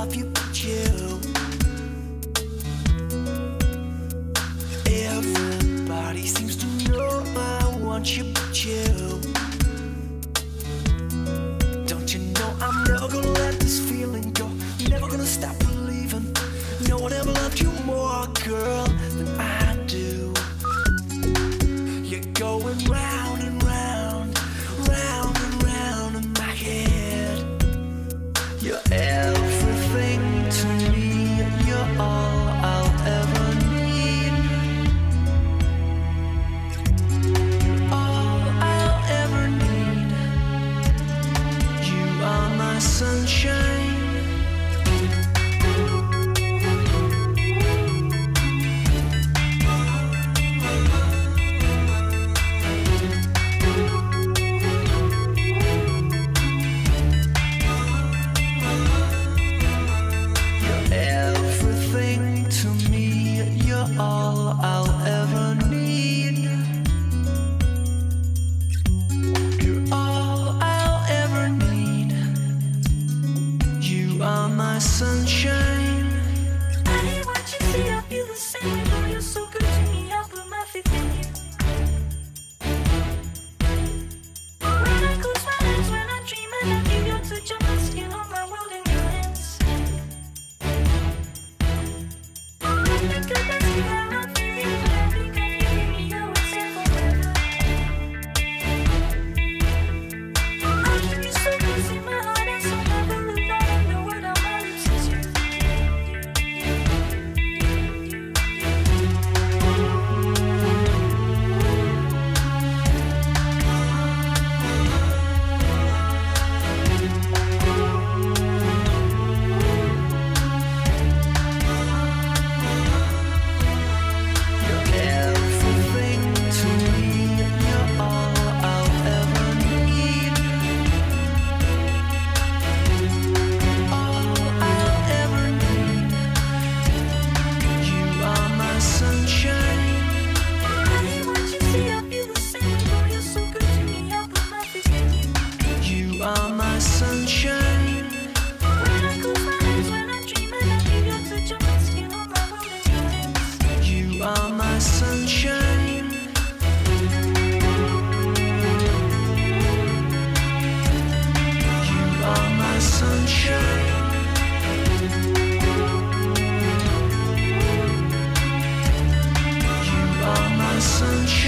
love you but you. Everybody seems to know I want you but you. Don't you know I'm never gonna let this feeling go, never gonna stop believing. No one ever loved you more, girl, than I do. You're going round and round, round and round in my head. You're everything to me, you're all I'll ever need. You're all I'll ever need. You are my sunshine. All I'll ever need. You're all I'll ever need. You are my sunshine. I want you to see I feel the same. You know you're so good to me. I'll put my faith in you. When I close my eyes, when I dream, and I feel your touch on my skin, hold my world in your hands. Because you are not feeling every kind of feeling you would say forever. I keep you so close in my heart and so never look down. I know what on my lips is you. Sunshine.